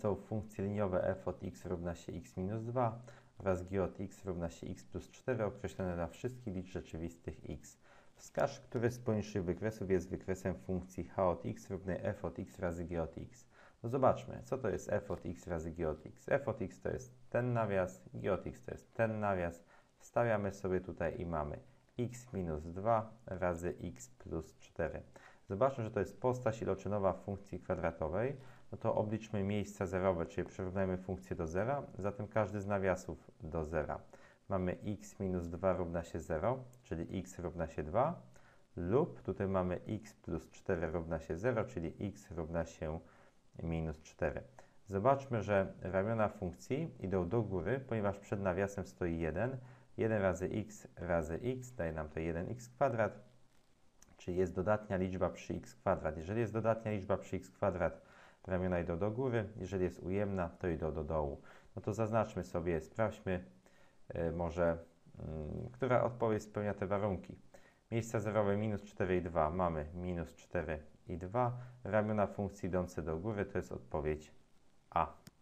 są funkcje liniowe f od x równa się x minus 2 oraz g od x równa się x plus 4 określone dla wszystkich liczb rzeczywistych x. Wskaż, który z poniższych wykresów jest wykresem funkcji h od x równej f od x razy g od x. No zobaczmy, co to jest f od x razy g od x. F od x to jest ten nawias, g od x to jest ten nawias. Wstawiamy sobie tutaj i mamy x minus 2 razy x plus 4. Zobaczmy, że to jest postać iloczynowa funkcji kwadratowej. No to obliczmy miejsca zerowe, czyli przyrównajmy funkcję do zera, zatem każdy z nawiasów do zera. Mamy x minus 2 równa się 0, czyli x równa się 2, lub tutaj mamy x plus 4 równa się 0, czyli x równa się minus 4. Zobaczmy, że ramiona funkcji idą do góry, ponieważ przed nawiasem stoi 1. 1 razy x daje nam to 1x kwadrat, czyli jest dodatnia liczba przy x kwadrat. Jeżeli jest dodatnia liczba przy x kwadrat, ramiona idą do góry, jeżeli jest ujemna, to idą do dołu. No to zaznaczmy sobie, sprawdźmy może, która odpowiedź spełnia te warunki. Miejsca zerowe minus 4 i 2 mamy minus 4 i 2. Ramiona funkcji idące do góry to jest odpowiedź A.